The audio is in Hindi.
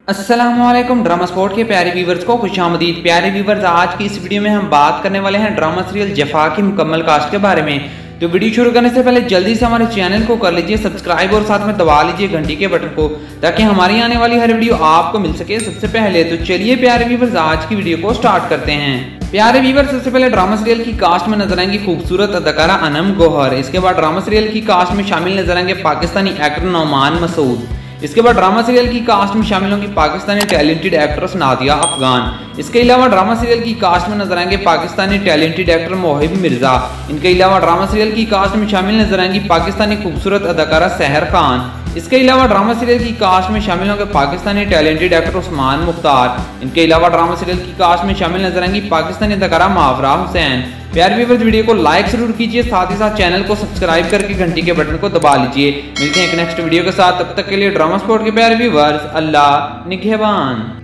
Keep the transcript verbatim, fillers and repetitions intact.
अस्सलामुअलैकुम ड्रामा स्पोर्ट के प्यारे व्यूवर्स को खुशामदीद। प्यारे व्यूवर्स, आज की इस वीडियो में हम बात करने वाले हैं ड्रामा सीरियल जफा की मुकम्मल कास्ट के बारे में। तो वीडियो शुरू करने से पहले जल्दी से हमारे चैनल को कर लीजिए सब्सक्राइब और साथ में दबा लीजिए घंटी के बटन को, ताकि हमारी आने वाली हर वीडियो आपको मिल सके सबसे पहले। तो चलिए प्यारे व्यूवर्स, आज की वीडियो को स्टार्ट करते हैं। प्यारे व्यूवर्स, सबसे पहले ड्रामा सीरियल की कास्ट में नजर आएंगी खूबसूरत अदाकारा अनम गौहर। इसके बाद ड्रामा सीरियल की कास्ट में शामिल नजर आएंगे पाकिस्तानी एक्टर नौमान मसूद। इसके बाद ड्रामा सीरियल की कास्ट में शामिल होंगी पाकिस्तानी टैलेंटेड एक्ट्रेस नादिया अफगान। इसके अलावा ड्रामा सीरियल की कास्ट में नजर आएंगे पाकिस्तानी टैलेंटेड एक्टर मोहिब मिर्जा। इनके अलावा ड्रामा सीरियल की कास्ट में शामिल नजर आएंगी पाकिस्तानी खूबसूरत अदाकारा सहर खान। इसके अलावा ड्रामा सीरियल की कास्ट में शामिल होंगे पाकिस्तानी टैलेंटेड एक्टर उस्मान मुख्तार। इनके अलावा ड्रामा सीरियल की कास्ट में शामिल नजर आएंगी पाकिस्तानी अदाकारा मावरा हुसैन। प्यारे व्यूअर्स, वीडियो को लाइक जरूर कीजिए, साथ ही साथ चैनल को सब्सक्राइब करके घंटी के बटन को दबा लीजिए। मिलते हैं एक नेक्स्ट वीडियो के साथ, तब तक के लिए ड्रामा स्पोर्ट के प्यारे व्यूअर्स, अल्लाह निगहबान।